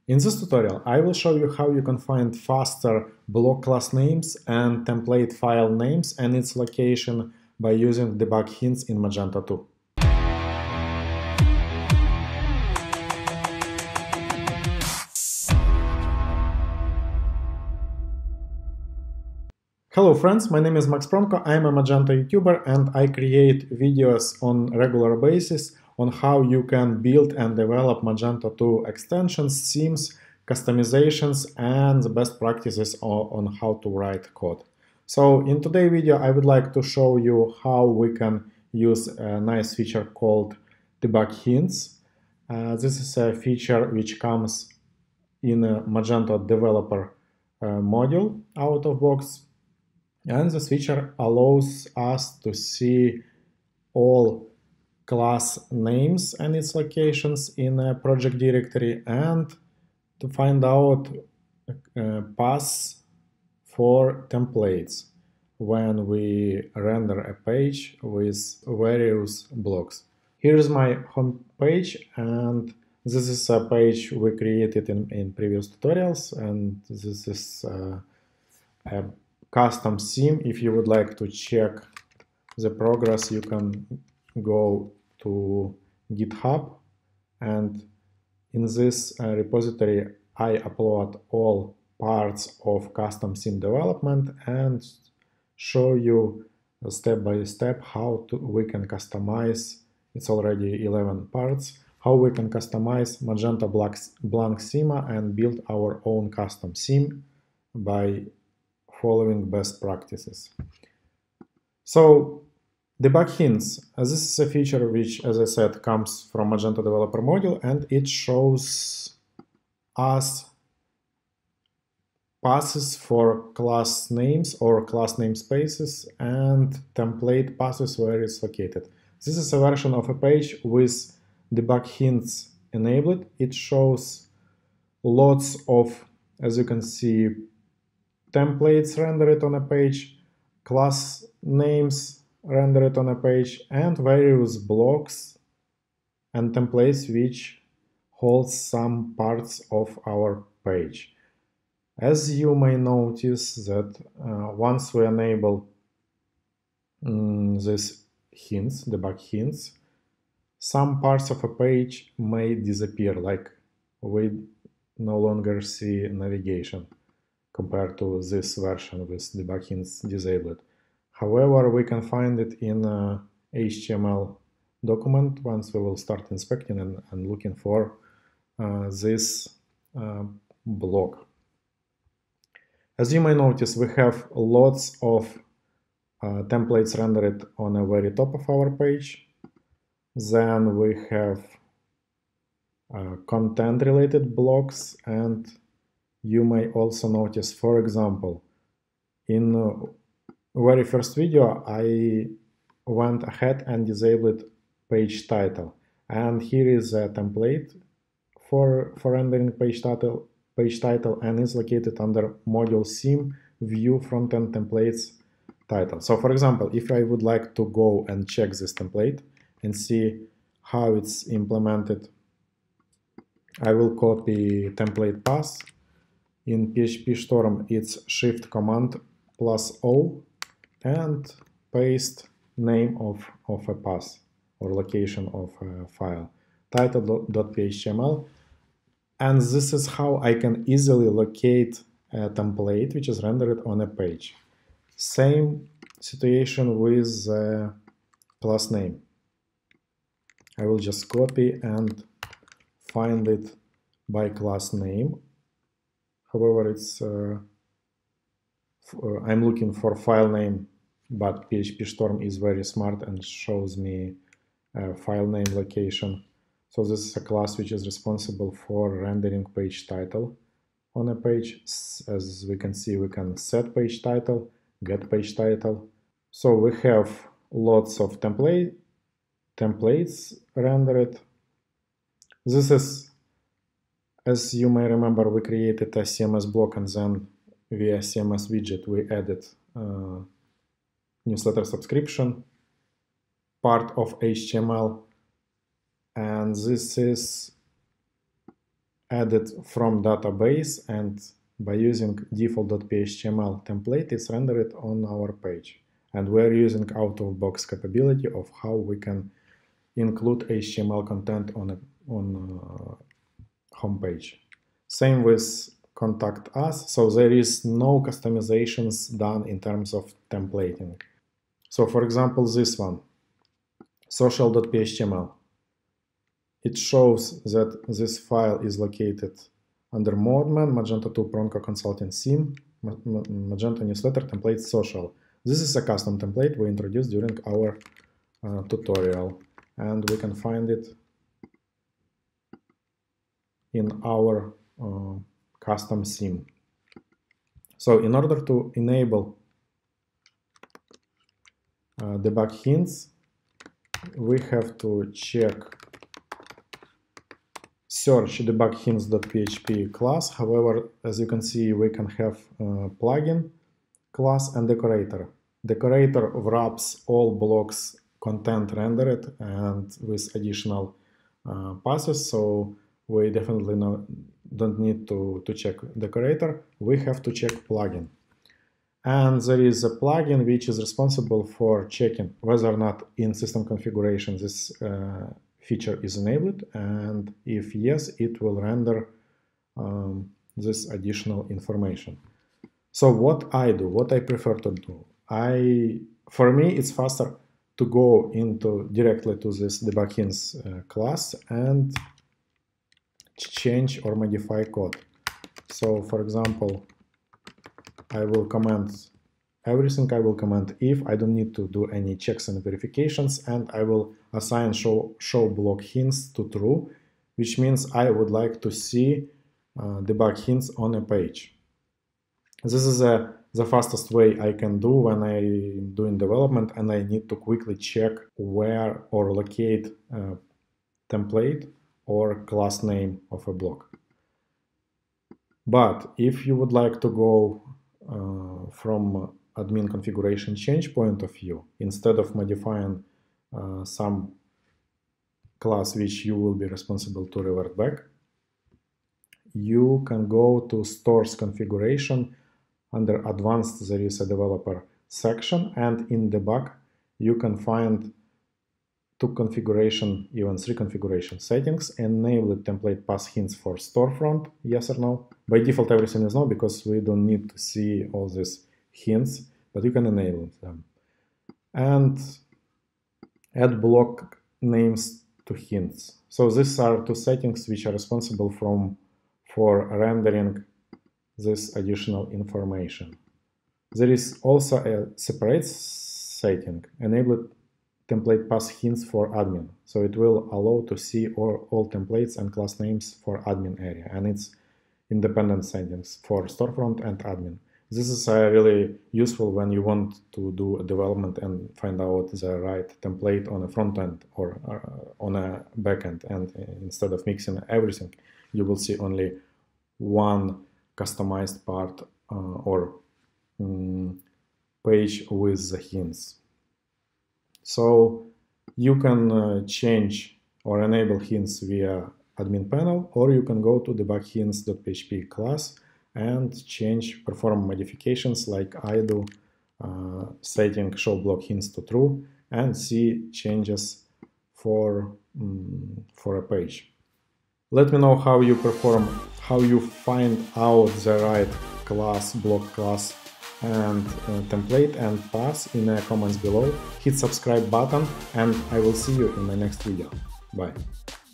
In this tutorial, I will show you how you can find faster block class names and template file names and its location by using debug hints in Magento 2. Hello friends, my name is Max Pronko, I'm a Magento YouTuber and I create videos on regular basis on how you can build and develop Magento 2 extensions, themes, customizations, and the best practices on how to write code. So in today's video I would like to show you how we can use a nice feature called debug hints. This is a feature which comes in a Magento developer module out of box. And this feature allows us to see all class names and its locations in a project directory and to find out paths for templates when we render a page with various blocks. Here's my home page, and this is a page we created in previous tutorials, and this is a custom theme. If you would like to check the progress, you can go to GitHub, and in this repository I upload all parts of custom theme development and show you step by step how we can customize. It's already 11 parts, how we can customize Magento blank theme and build our own custom theme by following best practices. So debug hints, this is a feature which, as I said, comes from Magento developer module, and it shows us paths for class names or class namespaces and template paths where it's located. This is a version of a page with debug hints enabled. It shows lots of, as you can see, templates rendered on a page, class names rendered on a page, and various blocks and templates which hold some parts of our page. As you may notice that once we enable these hints, debug hints, some parts of a page may disappear, like we no longer see navigation compared to this version with debug hints disabled. However, we can find it in a HTML document once we will start inspecting and looking for this block. As you may notice, we have lots of templates rendered on the very top of our page. Then we have content-related blocks, and you may also notice, for example, in the very first video, I went ahead and disabled page title. And here is a template for rendering page title, and is located under module theme view frontend templates title. So for example, if I would like to go and check this template and see how it's implemented, I will copy template path. In PHP Storm, it's Shift Command plus O and paste name of a path or location of a file, title.html. And this is how I can easily locate a template which is rendered on a page. Same situation with the class name. I will just copy and find it by class name. However, it's I'm looking for file name, but PHP Storm is very smart and shows me file name location. So this is a class which is responsible for rendering page title on a page. As we can see, we can set page title, get page title. So we have lots of templates rendered. This is, as you may remember, we created a CMS block, and then via CMS widget we added newsletter subscription part of HTML, and this is added from database, and by using default.phml template is rendered on our page. And we're using out-of-box capability of how we can include HTML content on homepage. Same with Contact Us, so there is no customizations done in terms of templating. So for example, this one, social.html. It shows that this file is located under Modman, Magento 2 Pronko Consulting Theme, Magento Newsletter Template Social. This is a custom template we introduced during our tutorial, and we can find it in our custom theme. So in order to enable debug hints, we have to search debug hints.php class. However, as you can see, we can have plugin class and decorator. Decorator wraps all blocks content rendered and with additional passes, so we definitely don't need to check decorator. We have to check plugin. And there is a plugin which is responsible for checking whether or not in system configuration this feature is enabled, and if yes, it will render this additional information. So what I do, what I prefer to do, for me it's faster to go directly to this debug hints class and change or modify code. So for example, I will comment everything. I will comment if. I don't need to do any checks and verifications, and I will assign show block hints to true, which means I would like to see debug hints on a page. This is the fastest way I can do when I'm doing development and I need to quickly check where or locate a template or class name of a block. But if you would like to go from admin configuration change point of view, instead of modifying some class which you will be responsible to revert back, you can go to stores configuration. Under advanced, there is a developer section, and in debug, you can find two configuration, even three configuration settings. Enable template pass hints for storefront, yes or no. By default, everything is no, because we don't need to see all these hints, but you can enable them. And add block names to hints. So these are two settings which are responsible for rendering this additional information. There is also a separate setting, enable template pass hints for admin. So it will allow to see all templates and class names for admin area, and it's independent settings for storefront and admin. This is really useful when you want to do a development and find out the right template on a front end or on a back end, and instead of mixing everything, you will see only one customized part or page with the hints. So you can change or enable hints via admin panel, or you can go to debug hints.php class and perform modifications like I do, setting show block hints to true, and see changes for a page. Let me know how you perform, how you find out the right class, block class, and template and pass in the comments below. Hit subscribe button, and I will see you in my next video. Bye.